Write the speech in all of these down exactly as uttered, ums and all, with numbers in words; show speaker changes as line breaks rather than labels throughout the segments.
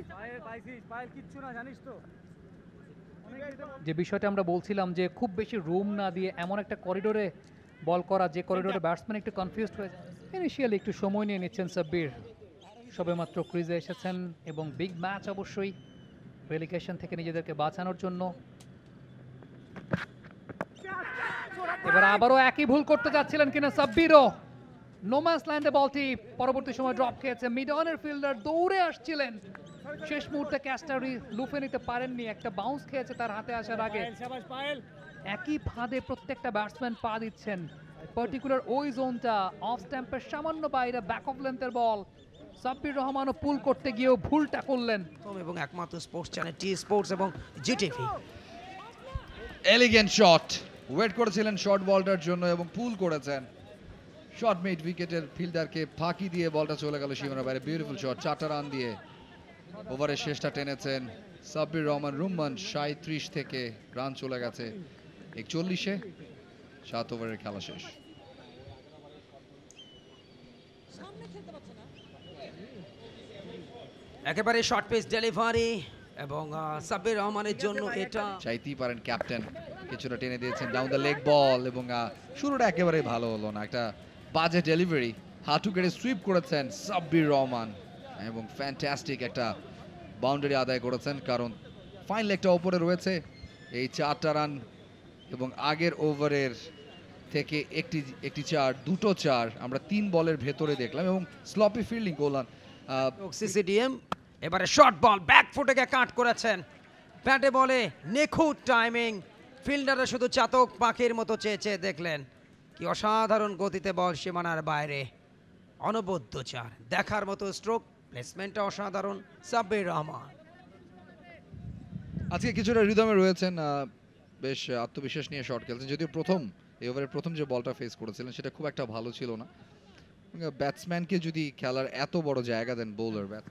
যে বিষয়টা আমরা বলছিলাম যে খুব বেশি রুম না দিয়ে এমন একটা করিডোরে বল করা যে করিডোরে ব্যাটসম্যান একটু কনফিউজড হয়ে যায়। ইনিশিয়ালি একটু সময় নিয়ে নিচ্ছেন সাব্বির, সবেমাত্র ক্রিজে এসেছেন এবং বিগ ম্যাচ অবশ্যই রেলিগেশন থেকে নিজেদেরকে বাঁচানোর জন্য। এবার আবারও একই ভুল করতে যাচ্ছিলেন কিনা সাব্বিরও। নোম্যান্স ল্যান্ডে বলটি পরবর্তী সময় ড্রপ খেয়েছে। মিড অনের ফিল্ডার দৌড়ে আসছিলেন, শেষ মুহূর্তে ক্যাচটা লুফে নিতে পারেননি, একটা বাউন্স খেয়েছে তার হাতে আসার আগে। একই ফাঁদে প্রত্যেকটা ব্যাটসম্যান পা দিচ্ছেন, পার্টিকুলার ওই জোনটা অফ স্ট্যাম্পের সামান্য বাইরে, ব্যাক অফ লেন্থের বল। সাব্বির রহমানও পুল করতে গিয়েও ভুলটা করলেন।
এবং একমাত্র স্পোর্টস চ্যানেল টি স্পোর্টস এবং জিটিভি।
এলিগেন্ট শট, ওয়েট করেছিলেন শর্ট বলটার জন্য এবং পুল করেছেন। শর্ট মিড উইকেটের ফিল্ডারকে ফাঁকি দিয়ে বলটা চলে গেল সীমানার বাইরে। বিউটিফুল শট, চারটা রান দিয়ে ওভারের শেষটা টেনেছেন সাব্বির রহমান রুম্মান। সাঁত্রিশ থেকে রান চলে গেছে একচল্লিশে, সাত ওভারের খেলা শেষ।
একেবারে শর্ট পিচ ডেলিভারি এবং সাব্বির রহমানের জন্য এটা
চাইতেই পারেন ক্যাপ্টেন, কিছুটা টেনে দিয়েছেন ডাউন দ্য লেগ বল এবং শুরুটা একেবারে ভালো হলো না, একটা বাজে ডেলিভারি। হাঁটু কেটে সুইপ করেছেন সাব্বির রহমান এবং ফ্যান্টাস্টিক একটা বাউন্ডারি আদায় করেছেন, কারণ ফাইন লেগটা ওপরে রয়েছে। এই চারটা রান এবং আগের ওভারের থেকে একটি একটি চার, দুটো চার আমরা তিন বলের ভেতরে দেখলাম এবং স্লপি ফিল্ডিং করলাম।
সিসিডিএম এবারে শর্ট বল ব্যাক ফুটে গিয়ে কাট করেছেন, ব্যাটে বলে নিখুঁত টাইমিং। ফিল্ডাররা শুধু চাতক পাখির মতো চেয়ে চেয়ে দেখলেন, কি অসাধারণ গতিতে বল সীমানার বাইরে, অনবদ্য চার, দেখার মতো স্ট্রোক, প্লেসমেন্টটা অসাধারণ সাব্বির রহমান।
আজকে কিছুটা রিদমে রয়েছেন, বেশ আত্মবিশ্বাস নিয়ে শট খেলছেন। যদিও প্রথম এই ওভারের প্রথম যে বলটা ফেস করেছিলেন সেটা খুব একটা ভালো ছিল না। ব্যাটসম্যানকে যদি খেলার এত বড় জায়গা দেন বোলার ব্যাট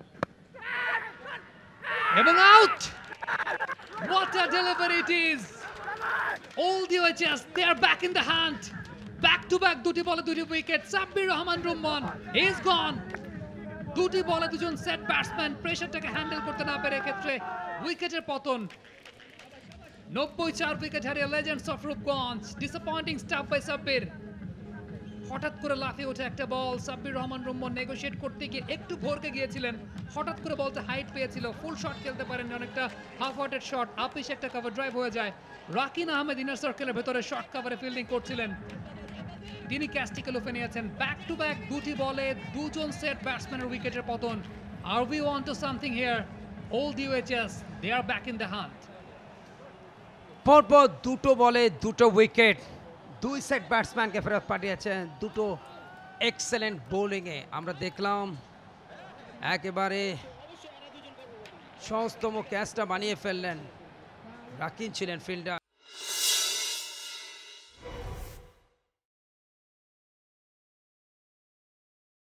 এবং out. What a delivery it is! All the O H S, they are back in the hunt. Back to back দুটি বলে দুটি wicket. Sabbir Rahman Rumman is gone. দুটি বলে দুজন সেট ব্যাটসম্যান প্রেসারটাকে হ্যান্ডেল করতে না পেরে ক্ষেত্রে উইকেটের পতন। নব্বই চার উইকেট হারিয়ে legends of Rupganj. Disappointing stuff by Sabbir. হঠাৎ করে লাফিয়ে ওঠে একটা বল, সাব্বির রহমান রুম্মান নেগোশিয়েট করতে গিয়ে একটু ভরকে গিয়েছিলেন, হঠাৎ করে বলতে হাইট পেয়েছিল, ফুল শট খেলতে পারেন, অনেকটা হাফ হার্টেড শট, আপিস একটা কভার ড্রাইভ হয়ে যায়। রাকিন আহমেদ ইনার সার্কেলের ভেতরে শর্ট কভারে ফিল্ডিং করছিলেন, তিনি ক্যাচটিকে লুফে নিয়েছেন। ব্যাক টু ব্যাক দুটি বলে দুজন সেট ব্যাটসম্যানের উইকেটের পতন। আর we want to something here, all the watches they are back in the hunt.
পরপর দুটো বলে দুটো উইকেট, দুই সেট ব্যাটসম্যানকে ফেরত পাঠিয়েছেন দুটো এক্সেলেন্ট বোলিংয়ে। আমরা দেখলাম একেবারে সহজতম ক্যাচটা বানিয়ে ফেললেন, রাকিন ছিলেন ফিল্ডার।